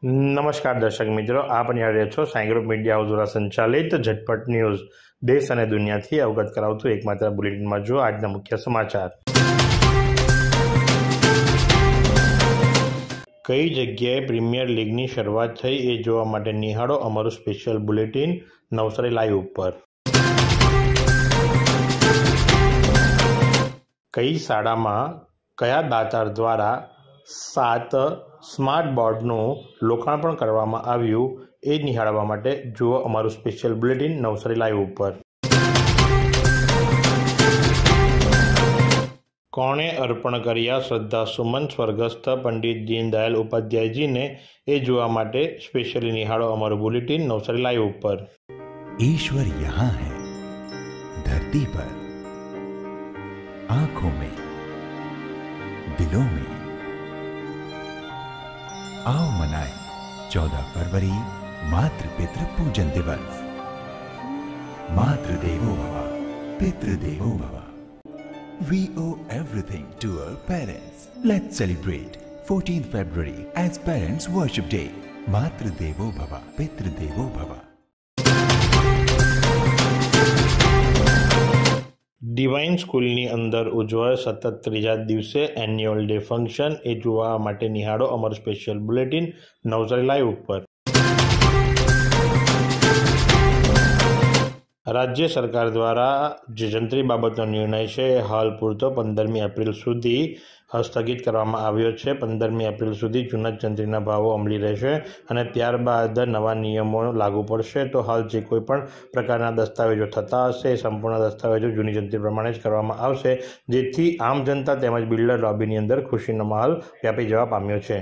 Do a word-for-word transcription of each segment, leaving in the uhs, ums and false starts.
નમસ્કાર દર્શક મિત્રો, આપ નિહાળી રહ્યા છો સાઈ ગ્રુપ મીડિયા હાઉસ દ્વારા સંચાલિત ઝટપટ ન્યૂઝ। દેશ અને દુનિયાથી અવગત કરાવતું એકમાત્ર બુલેટિનમાં જો આજના મુખ્ય સમાચાર। કઈ જગ્યાએ પ્રીમિયર લીગની શરૂઆત થઈ એ જોવા માટે નિહાળો અમારું સ્પેશિયલ બુલેટિન નવસારી લાઈવ ઉપર। કઈ શાળામાં કયા દાતાર દ્વારા સાત સ્માર્ટ બોર્ડનું લોકાર્પણ કરવામાં આવ્યું એ નિહાળવા માટે જુઓ અમારું સ્પેશિયલ બુલેટિન નવસારી લાઈવ ઉપર। કોણે અર્પણ કર્યા શ્રદ્ધા સુમન સ્વર્ગસ્થ પંડિત દીનદયાલ ઉપાધ્યાયજીને એ જોવા માટે સ્પેશિયલી નિહાળો અમારું બુલેટિન નવસારી લાઈવ ઉપર। ईश्वर यहाँ है धरती पर, आंखों में, दिलों में। आओ मनाए चौदह फरवरी मातृ पितृ पूजन दिवस। मातृ देवो भव, पितृ देवो भव। We owe everything to our parents. Let's celebrate fourteenth February as Parents Worship Day. मातृ देवो भव, पितृ देवो भव। ડિવાઇન સ્કૂલની અંદર ઉજવાય સતત ત્રીજા દિવસે એન્યુઅલ ડે ફંક્શન એ જોવા માટે નિહાળો અમારું સ્પેશિયલ બુલેટિન નવસારી લાઈવ ઉપર। રાજ્ય સરકાર દ્વારા જે જંત્રી બાબતનો નિર્ણય છે એ હાલ પૂરતો પંદરમી એપ્રિલ સુધી સ્થગિત કરવામાં આવ્યો છે। પંદરમી એપ્રિલ સુધી જૂના જંત્રીના ભાવો અમલી રહેશે અને ત્યારબાદ નવા નિયમો લાગુ પડશે। તો હાલ જે કોઈ પણ પ્રકારના દસ્તાવેજો થતા હશે એ સંપૂર્ણ દસ્તાવેજો જૂની જંત્રી પ્રમાણે જ કરવામાં આવશે, જેથી આમ જનતા તેમજ બિલ્ડર લોબીની અંદર ખુશીનો માહોલ વ્યાપી જવા પામ્યો છે।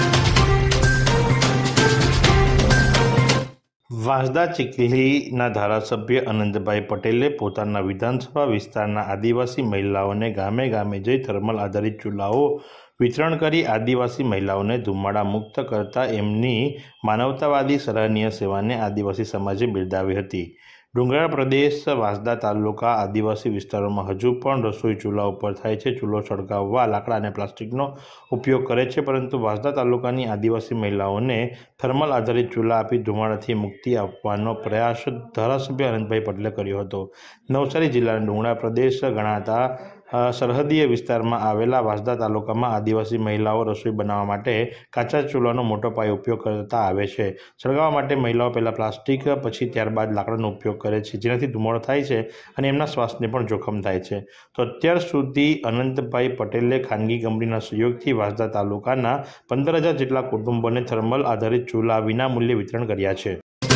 વાંસદા ચીખલીના ધારાસભ્ય અનંતભાઈ પટેલે પોતાના વિધાનસભા વિસ્તારના આદિવાસી મહિલાઓને ગામે ગામે જઈ થર્મલ આધારિત ચૂલાઓ વિતરણ કરી આદિવાસી મહિલાઓને ધુમાડા મુક્ત કરતા એમની માનવતાવાદી સરાહનીય સેવાને આદિવાસી સમાજે બિરદાવી હતી। ડુંગરાળ પ્રદેશ વાંસદા તાલુકા આદિવાસી વિસ્તારોમાં હજુ પણ રસોઈ ચૂલા ઉપર થાય છે। ચૂલો સળગાવવા લાકડા અને પ્લાસ્ટિકનો ઉપયોગ કરે છે, પરંતુ વાંસદા તાલુકાની આદિવાસી મહિલાઓને થર્મલ આધારિત ચૂલા આપી ધુમાડાથી મુક્તિ આપવાનો પ્રયાસ ધારાસભ્ય અનંતભાઈ પટેલે કર્યો હતો। નવસારી જિલ્લાના ડુંગરાળ પ્રદેશ ગણાતા સરહદીય વિસ્તારમાં આવેલા વાંસદા તાલુકામાં આદિવાસી મહિલાઓ રસોઈ બનાવવા માટે કાચા ચૂલાનો મોટો પાયે ઉપયોગ કરતા આવે છે। સળગાવવા માટે મહિલાઓ પહેલાં પ્લાસ્ટિક, પછી ત્યારબાદ લાકડાનો ઉપયોગ કરે છે, જેનાથી ધુમાડો થાય છે અને એમના શ્વાસને પણ જોખમ થાય છે। તો અત્યાર સુધી અનંતભાઈ પટેલે ખાનગી કંપનીના સહયોગથી વાંસદા તાલુકાના પંદર હજાર જેટલા કુટુંબોને થર્મલ આધારિત ચૂલા વિનામૂલ્યે વિતરણ કર્યા છે।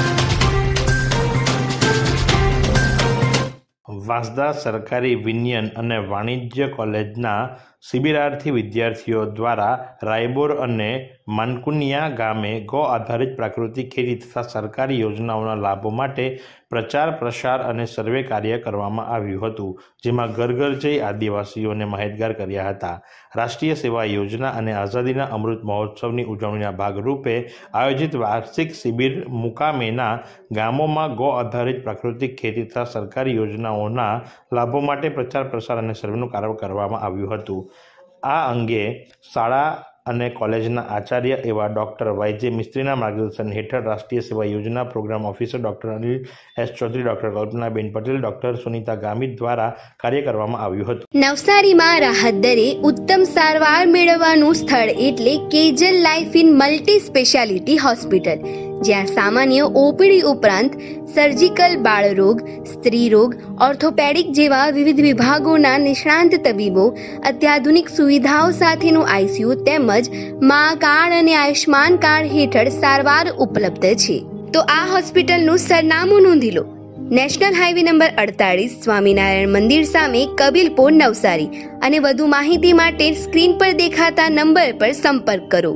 વાંસદા સરકારી વિજ્ઞાન અને વાણિજ્ય કોલેજના શિબિરાર્થી વિદ્યાર્થીઓ દ્વારા રાયબોર અને માનકુનિયા ગામે ગૌ આધારિત પ્રાકૃતિક ખેતી તથા સરકારી યોજનાઓના લાભો માટે પ્રચાર પ્રસાર અને સર્વે કાર્ય કરવામાં આવ્યું હતું, જેમાં ઘર ઘર જઈ આદિવાસીઓને માહિતગાર કર્યા હતા। રાષ્ટ્રીય સેવા યોજના અને આઝાદીના અમૃત મહોત્સવની ઉજવણીના ભાગરૂપે આયોજિત વાર્ષિક શિબિર મુકામેના ગામોમાં ગૌ આધારિત પ્રાકૃતિક ખેતી તથા સરકારી યોજનાઓના લાભો માટે પ્રચાર પ્રસાર અને સર્વેનું કાર્ય કરવામાં આવ્યું હતું। આ અંગે શાળા અને કોલેજના આચાર્ય એવા ડૉક્ટર વાયજે મિસ્ત્રીના માર્ગદર્શન હેઠળ રાષ્ટ્રીય સેવા યોજના programme officer doctor Anil S Chaudhari, doctor કલ્પનાબેન પટેલ, ડૉક્ટર સુનિતા ગામિત દ્વારા કાર્ય કરવામાં આવ્યું હતું। નવસારીમાં રાહત દરે ઉત્તમ સારવાર મેળવવાનું સ્થળ એટલે કેજલ life in multi speciality hospital, જ્યાં સામાન્ય ઓપીડી ઉપરાંત સર્જિકલ, બાળરોગ, સ્ત્રી રોગ, ઓર્થોપેડિક જેવા વિવિધ વિભાગોના નિષ્ણાંત તબીબો, અત્યાધુનિક સુવિધાઓ સાથેનું આઈસીયુ તેમજ મા કાર્ડ અને આયુષ્માન કાર્ડ હેઠળ સારવાર ઉપલબ્ધ છે। તો આ હોસ્પિટલનું સરનામું નોંધી લો। નેશનલ હાઈવે નંબર અડતાલીસ, સ્વામિનારાયણ મંદિર સામે, કબીલપુર, નવસારી। અને વધુ માહિતી માટે સ્ક્રીન પર દેખાતા નંબર પર સંપર્ક કરો।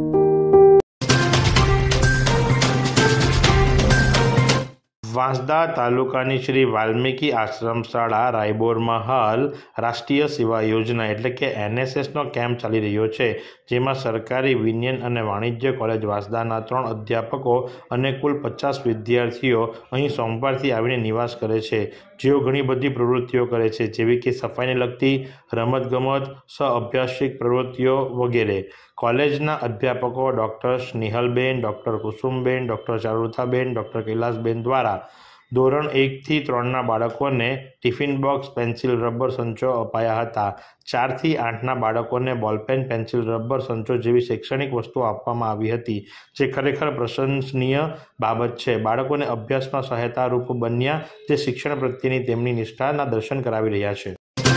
વાંસદા તાલુકાની શ્રી વાલ્મીકી આશ્રમ શાળા રાયબોરમાં હાલ રાષ્ટ્રીય સેવા યોજના એટલે કે એનએસએસનો કેમ્પ ચાલી રહ્યો છે, જેમાં સરકારી વિજ્ઞાન અને વાણિજ્ય કોલેજ વાંસદાના ત્રણ અધ્યાપકો અને કુલ પચાસ વિદ્યાર્થીઓ અહીં સોમવારથી આવીને નિવાસ કરે છે, જેઓ ઘણી બધી પ્રવૃત્તિઓ કરે છે, જેવી કે સફાઈને લગતી, રમતગમત, સહઅભ્યાસિક પ્રવૃત્તિઓ વગેરે. કોલેજના અધ્યાપકો ડૉક્ટર સ્નેહલબેન, ડૉક્ટર કુસુમબેન, ડૉક્ટર ચારુલતાબેન, ડૉક્ટર કૈલાસબેન દ્વારા ધોરણ એકથી ત્રણના બાળકોને ટિફિન બોક્સ, પેન્સિલ, રબર, સંચો અપાયા હતા. ચારથી આઠના બાળકોને બોલપેન, પેન્સિલ, રબર, સંચો જેવી શૈક્ષણિક વસ્તુઓ આપવામાં આવી હતી, જે ખરેખર પ્રશંસનીય બાબત છે. બાળકોને અભ્યાસમાં સહાયતારૂપ બન્યા, જે શિક્ષણ પ્રત્યેની તેમની નિષ્ઠાના દર્શન કરાવી રહ્યા છે.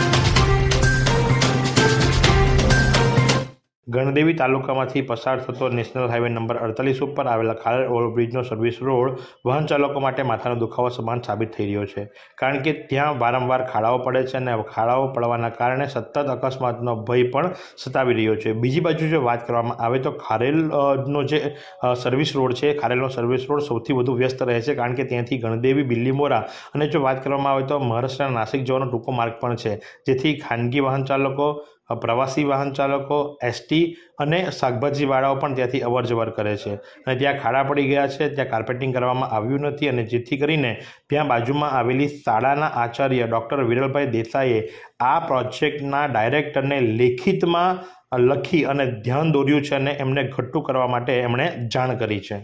ગણદેવી તાલુકામાંથી પસાર થતો નેશનલ હાઈવે નંબર અડતાલીસ ઉપર આવેલા ખારેલ ઓવરબ્રિજનો સર્વિસ રોડ વાહન ચાલકો માટે માથાનો દુખાવો સમાન સાબિત થઈ રહ્યો છે, કારણ કે ત્યાં વારંવાર ખાડાઓ પડે છે અને ખાડાઓ પડવાના કારણે સતત અકસ્માતનો ભય પણ સતાવી રહ્યો છે. બીજી બાજુ જો વાત કરવામાં આવે તો ખારેલનો જે સર્વિસ રોડ છે, ખારેલનો સર્વિસ રોડ સૌથી વધુ વ્યસ્ત રહે છે, કારણ કે ત્યાંથી ગણદેવી, બિલ્લીમોરા અને જો વાત કરવામાં આવે તો મહારાષ્ટ્રના નાસિક જવાનો ટૂંકો માર્ગ પણ છે, જેથી ખાનગી વાહન ચાલકો, પ્રવાસી વાહન ચાલકો, એસટી અને શાકભાજીવાળાઓ પણ ત્યાંથી અવર જવર કરે છે. અને ત્યાં ખાડા પડી ગયા છે, ત્યાં કાર્પેટિંગ કરવામાં આવ્યું નથી, અને જેથી કરીને ત્યાં બાજુમાં આવેલી શાળાના આચાર્ય ડૉક્ટર વિરલભાઈ દેસાઈએ આ પ્રોજેક્ટના ડાયરેક્ટરને લેખિતમાં લખી અને ધ્યાન દોર્યું છે અને એમને ઘટ્ટું કરવા માટે એમણે જાણ કરી છે.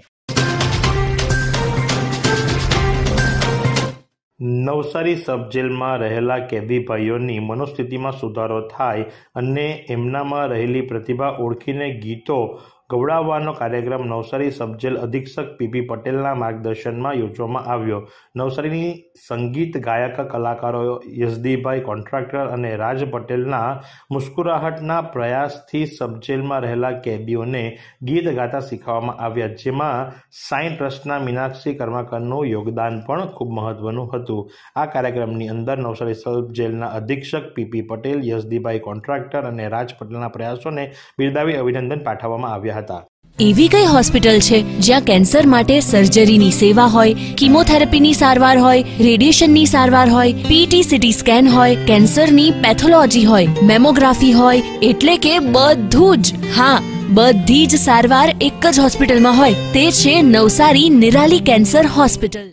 નવસારી સબ જેલમાં રહેલા કેદી ભાઈઓની મનોસ્થિતિમાં સુધારો થાય અને એમનામાં રહેલી પ્રતિભા ઓળખીને ગીતો ગવડાવવાનો કાર્યક્રમ નવસારી સબજેલ અધિક્ષક પીપી પટેલના માર્ગદર્શનમાં યોજવામાં આવ્યો. નવસારીની સંગીત ગાયક કલાકારો યશદીભાઈ કોન્ટ્રાક્ટર અને રાજ પટેલના મુસ્કુરાહટના પ્રયાસથી સબજેલમાં રહેલા કેદીઓને ગીત ગાતા શીખવવામાં આવ્યા, જેમાં સાઈ ટ્રસ્ટના મીનાક્ષી કર્માકરનું યોગદાન પણ ખૂબ મહત્વનું હતું. આ કાર્યક્રમની અંદર નવસારી સબજેલના અધિક્ષક પીપી પટેલ, યશદીભાઈ કોન્ટ્રાક્ટર અને રાજ પટેલના પ્રયાસોને બિરદાવી અભિનંદન પાઠવવામાં આવ્યા હતા. એવી કઈ હોસ્પિટલ છે જ્યાં કેન્સર માટે સર્જરીની સેવા હોય, કીમોથેરાપીની સારવાર હોય, રેડિયેશનની સારવાર હોય, પીટી સીટી સ્કેન હોય, કેન્સરની પેથોલોજી હોય, મેમોગ્રાફી હોય, એટલે કે બધું જ. હા, બધી જ સારવાર એક જ હોસ્પિટલમાં હોય. તે છે નવસારી નિરાલી કેન્સર હોસ્પિટલ.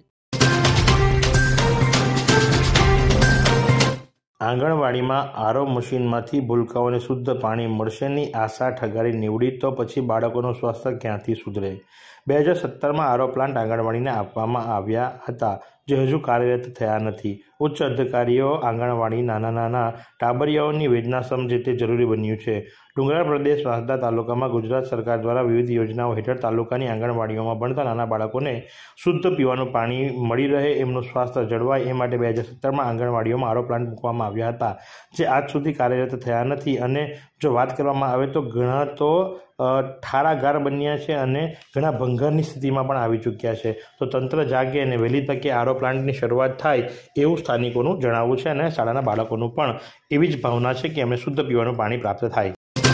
આંગણવાડીમાં આરો મશીનમાંથી ભૂલકાઓને શુદ્ધ પાણી મળશેની આશા ઠગારી નીવડી તો પછી બાળકોનું સ્વાસ્થ્ય ક્યાંથી સુધરે? બે હજાર સત્તરમાં આરો પ્લાન્ટ આંગણવાડીને આપવામાં આવ્યા હતા, જે હજુ કાર્યરત થયા નથી. ઉચ્ચ અધિકારીઓ આંગણવાડી નાના નાના ટાબરિયાઓની વેદના સમજે તે જરૂરી બન્યું છે. ડુંગરાળ પ્રદેશ વાંસદા તાલુકામાં ગુજરાત સરકાર દ્વારા વિવિધ યોજનાઓ હેઠળ તાલુકાની આંગણવાડીઓમાં ભણતા નાના બાળકોને શુદ્ધ પીવાનું પાણી મળી રહે, એમનું સ્વાસ્થ્ય જળવાય એ માટે બે હજાર સત્તરમાં આંગણવાડીઓમાં આરો પ્લાન્ટ મૂકવામાં આવ્યા હતા, જે આજ સુધી કાર્યરત થયા નથી. અને જો વાત કરવામાં આવે તો ઘણા તો ઠારાગાર બન્યા છે અને ઘણા ભંગારની સ્થિતિમાં પણ આવી ચૂક્યા છે. તો તંત્ર જાગે અને વહેલી તકે આરો પ્લાન્ટની શરૂઆત થાય એવું સ્થાનિકોનું જણાવવું છે, અને શાળાના બાળકોનું પણ એવી જ ભાવના છે કે એમને શુદ્ધ પીવાનું પાણી પ્રાપ્ત થાય.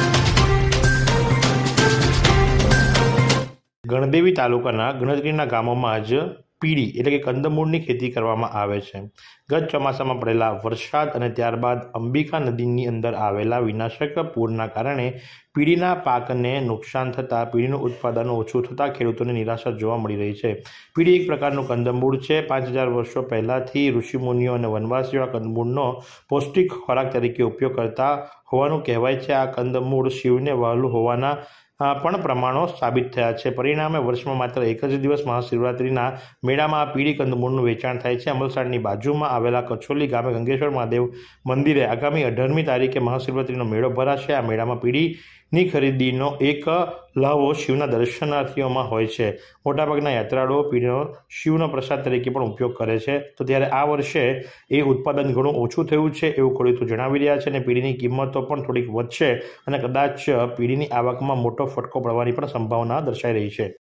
ગણદેવી તાલુકાના ગણતરીના ગામોમાં જ પીડી એટલે કે કંદમૂળની ખેતી કરવામાં આવે છે. ગત ચોમાસામાં પડેલા વરસાદ અને ત્યારબાદ અંબિકા નદીની અંદર આવેલા વિનાશક પૂરના કારણે પીડીના પાકને નુકસાન થતાં પીડીનું ઉત્પાદન ઓછું થતાં ખેડૂતોને નિરાશા જોવા મળી રહી છે. પીડી એક પ્રકારનું કંદમૂળ છે. પાંચ હજાર વર્ષો પહેલાંથી ઋષિમુનિઓ અને વનવાસીઓ આ કંદમૂળનો પૌષ્ટિક ખોરાક તરીકે ઉપયોગ કરતા હોવાનું કહેવાય છે. આ કંદમૂળ શિવને વહાલું હોવાના પણ પ્રમાણો સાબિત થયા છે. પરિણામે વર્ષમાં માત્ર એક જ દિવસ મહાશિવરાત્રિના મેળામાં આ પીળી કંદમૂળનું વેચાણ થાય છે. અમલસાડની બાજુમાં આવેલા કછોલી ગામે ગંગેશ્વર મહાદેવ મંદિરે આગામી અઢારમી તારીખે મહાશિવરાત્રિનો મેળો ભરાશે. આ મેળામાં પીળીની ખરીદીનો એક લાવો શિવના દર્શનાર્થીઓમાં હોય છે. મોટાભાગના યાત્રાળુઓ પીળીનો શિવનો પ્રસાદ તરીકે પણ ઉપયોગ કરે છે. તો ત્યારે આ વર્ષે એ ઉત્પાદન ઘણું ઓછું થયું છે એવું ખેડૂતો જણાવી રહ્યા છે, અને પીળીની કિંમતો પણ થોડીક વધશે અને કદાચ પીળીની આવકમાં મોટો ફટકો પડવાની પણ સંભાવના દર્શાઈ રહી છે.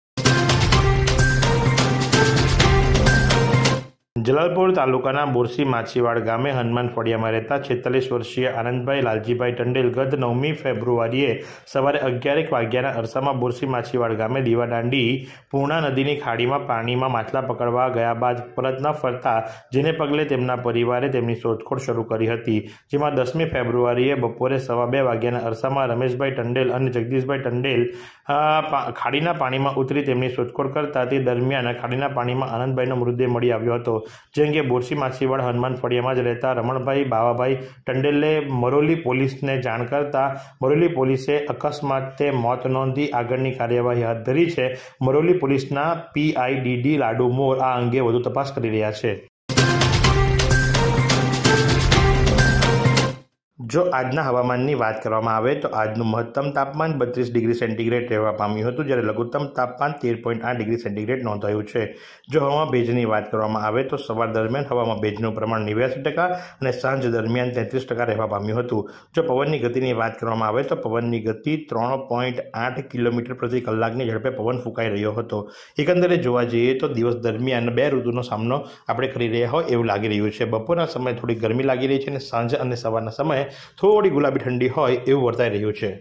જલાલપોર તાલુકાના બોરસી માછીવાડ ગામે હનુમાન ફળિયામાં રહેતા છેતાલીસ વર્ષીય આનંદભાઈ લાલજીભાઈ ટંડેલ ગત નવમી ફેબ્રુઆરીએ સવારે અગિયારેક વાગ્યાના અરસામાં બોરસી માછીવાડ ગામે દીવાદાંડી પૂર્ણા નદીની ખાડીમાં પાણીમાં માછલા પકડવા ગયા બાદ પરત ન ફરતા, જેને પગલે તેમના પરિવારે તેમની શોધખોળ શરૂ કરી હતી. જેમાં દસમી ફેબ્રુઆરીએ બપોરે સવા બે વાગ્યાના અરસામાં રમેશભાઈ ટંડેલ અને જગદીશભાઈ ટંડેલ ખાડીના પાણીમાં ઉતરી તેમની શોધખોળ કરતા તે દરમિયાન ખાડીના પાણીમાં આનંદભાઈનો મૃતદેહ મળી આવ્યો હતો. જે અંગે બોરસી માછીવાડ હનુમાન ફળિયામાં જ રહેતા રમણભાઈ બાવાભાઈ ટંડેલે મરોલી પોલીસને જાણ કરતા મરોલી પોલીસે અકસ્માતે મોત નોંધી આગળની કાર્યવાહી હાથ ધરી છે. મરોલી પોલીસના પીઆઈડીડી લાડુ મોર આ અંગે વધુ તપાસ કરી રહ્યા છે. જો આજના હવામાનની વાત કરવામાં આવે તો આજનું મહત્તમ તાપમાન બત્રીસ ડિગ્રી સેન્ટીગ્રેડ રહેવા પામ્યું હતું, જ્યારે લઘુત્તમ તાપમાન તેર પોઈન્ટ આઠ ડિગ્રી સેન્ટીગ્રેડ નોંધાયું છે. જો હવામાં ભેજની વાત કરવામાં આવે તો સવાર દરમિયાન હવામાં ભેજનું પ્રમાણ નેવ્યાસી ટકા અને સાંજ દરમિયાન તેત્રીસ ટકા રહેવા પામ્યું હતું. જો પવનની ગતિની વાત કરવામાં આવે તો પવનની ગતિ ત્રણ પોઈન્ટ આઠ કિલોમીટર પ્રતિ કલાકની ઝડપે પવન ફૂંકાઈ રહ્યો હતો. એકંદરે જોવા જઈએ તો દિવસ દરમિયાન બે ઋતુનો સામનો આપણે કરી રહ્યા હોય એવું લાગી રહ્યું છે. બપોરના સમયે થોડી ગરમી લાગી રહી છે અને સાંજ અને સવારના સમયે થોડી ગુલાબી ઠંડી હોય એવું વર્તાઈ રહ્યું છે.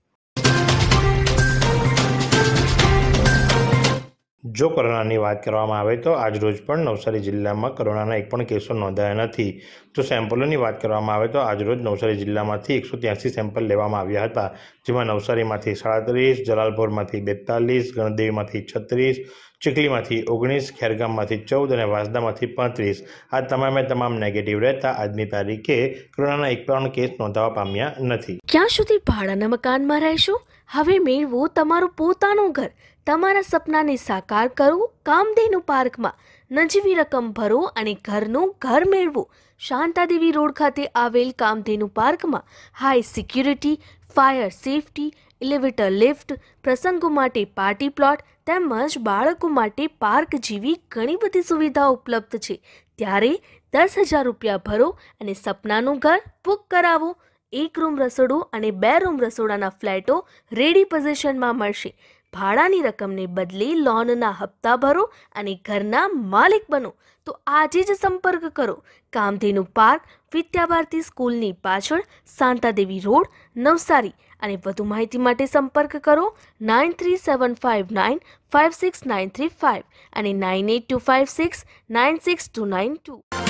જો કોરોનાની વાત કરવામાં આવે તો આજરોજ પણ નવસારી જિલ્લામાં કોરોનાના એક પણ કેસો નોંધાયા નથી. જો સેમ્પલોની વાત કરવામાં આવે તો આજરોજ નવસારી જિલ્લામાંથી એકસો ત્યાંસી સેમ્પલ લેવામાં આવ્યા હતા, જેમાં નવસારીમાંથી સાડત્રીસ, જલાલપોરમાંથી બેતાલીસ, ગણદેવીમાંથી છત્રીસ, ચીખલીમાંથી ઓગણીસ, ખેરગામમાંથી ચૌદ અને વાંસદામાંથી પાંત્રીસ. આ તમામે તમામ નેગેટિવ રહેતા આજની તારીખે કોરોનાના એક પણ કેસ નોંધાવા પામ્યા નથી. ક્યાં સુધી ભાડાના મકાનમાં રહેશો? હવે મેળવો તમારું પોતાનું ઘર. તમારા સપનાને સાકાર કરો કામધેનુ પાર્કમાં. નજીવી રકમ ભરો અને ઘરનું ઘર મેળવો. શાંતાદેવી રોડ ખાતે આવેલ કામધેનુ પાર્કમાં high security, fire safety, elevator lift, પ્રસંગો માટે પાર્ટી પ્લોટ તેમજ બાળકો માટે પાર્ક જેવી ઘણી બધી સુવિધાઓ ઉપલબ્ધ છે. ત્યારે દસ હજાર રૂપિયા ભરો અને સપનાનું ઘર બુક કરાવો. એક રૂમ રસોડું અને બે રૂમ રસોડાના ફ્લેટો રેડી પોઝિશનમાં મળશે. ભાડાની રકમને બદલે લોનના હપ્તા ભરો અને ઘરના માલિક બનો. તો આજે જ સંપર્ક કરો. કામધેનુ પાર્ક, વિદ્યાભારતી સ્કૂલની પાછળ, શાંતાદેવી રોડ, નવસારી. અને વધુ માહિતી માટે સંપર્ક કરો nine three seven five nine five six nine three five અને nine eight two five six nine six two nine two.